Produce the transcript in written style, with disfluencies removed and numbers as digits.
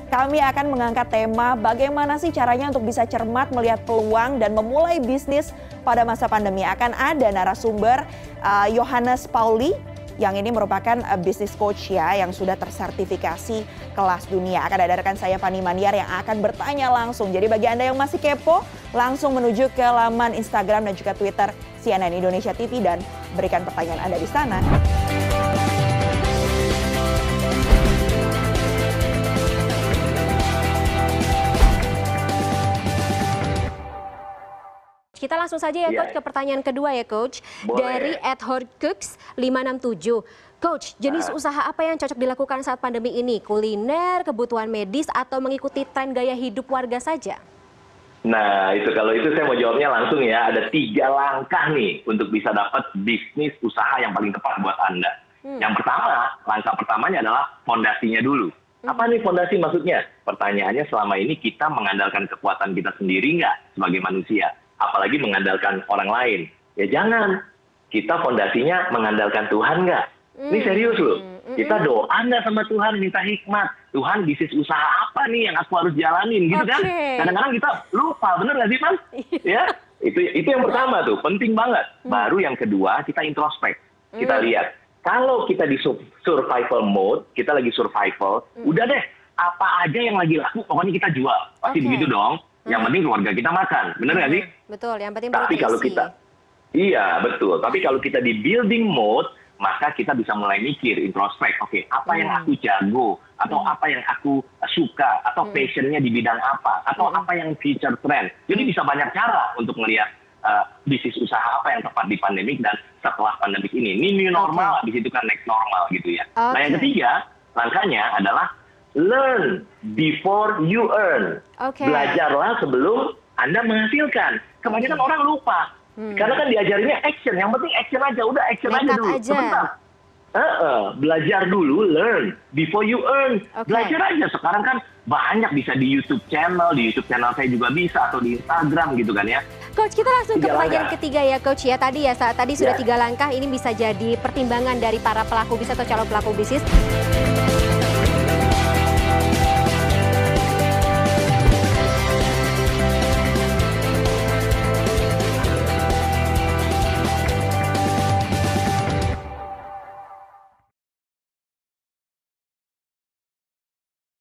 kami akan mengangkat tema bagaimana sih caranya untuk bisa cermat melihat peluang dan memulai bisnis pada masa pandemi. Akan ada narasumber Yohanes Pauli yang ini merupakan business coach ya yang sudah tersertifikasi kelas dunia. Akan ada rekan saya Fani Maniar yang akan bertanya langsung. Jadi bagi Anda yang masih kepo, langsung menuju ke laman Instagram dan juga Twitter CNN Indonesia TV dan berikan pertanyaan Anda di sana. Kita langsung saja ya Coach ke pertanyaan kedua ya Coach. Boleh. Dari @hordcooks567. Coach, jenis usaha apa yang cocok dilakukan saat pandemi ini? Kuliner, kebutuhan medis, atau mengikuti tren gaya hidup warga saja? Nah, kalau itu saya mau jawabnya langsung ya. Ada 3 langkah nih untuk bisa dapat bisnis usaha yang paling tepat buat Anda. Yang pertama, langkah pertamanya adalah fondasinya dulu. Apa nih fondasi maksudnya? Pertanyaannya selama ini kita mengandalkan kekuatan kita sendiri nggak sebagai manusia? Apalagi mengandalkan orang lain. Ya jangan. Kita fondasinya mengandalkan Tuhan nggak? Ini serius loh. Kita doa nggak sama Tuhan, minta hikmat. Tuhan, bisnis usaha apa nih yang aku harus jalanin gitu kan? Kadang-kadang kita lupa, bener nggak sih Mas? Ya, itu yang pertama tuh, penting banget. Baru yang kedua, kita introspek. Kita lihat, kalau kita di survival mode, kita lagi survival, udah deh, apa aja yang lagi laku, pokoknya kita jual. Pasti begitu dong. Yang penting keluarga kita makan, bener nggak sih? Betul, yang penting tapi kalau kita, iya betul. Tapi kalau kita di building mode, maka kita bisa mulai mikir, introspek. Oke, apa yang aku jago, atau apa yang aku suka, atau passionnya di bidang apa, atau apa yang future trend. Jadi bisa banyak cara untuk melihat bisnis usaha apa yang tepat di pandemik dan setelah pandemik ini. Ini new normal, di situ kan next normal gitu ya. Nah yang ketiga, langkahnya adalah learn before you earn. Belajarlah sebelum Anda menghasilkan. Kebanyakan orang lupa. Karena kan diajarinnya action. Yang penting action aja. Udah action aja dulu. Sebentar. Belajar dulu, learn before you earn. Belajar aja. Sekarang kan banyak bisa di YouTube channel. Di YouTube channel saya juga bisa. Atau di Instagram gitu kan ya. Coach, kita langsung ke pertanyaan ketiga ya Coach ya. Tadi sudah 3 langkah. Ini bisa jadi pertimbangan dari para pelaku bisnis atau calon pelaku bisnis.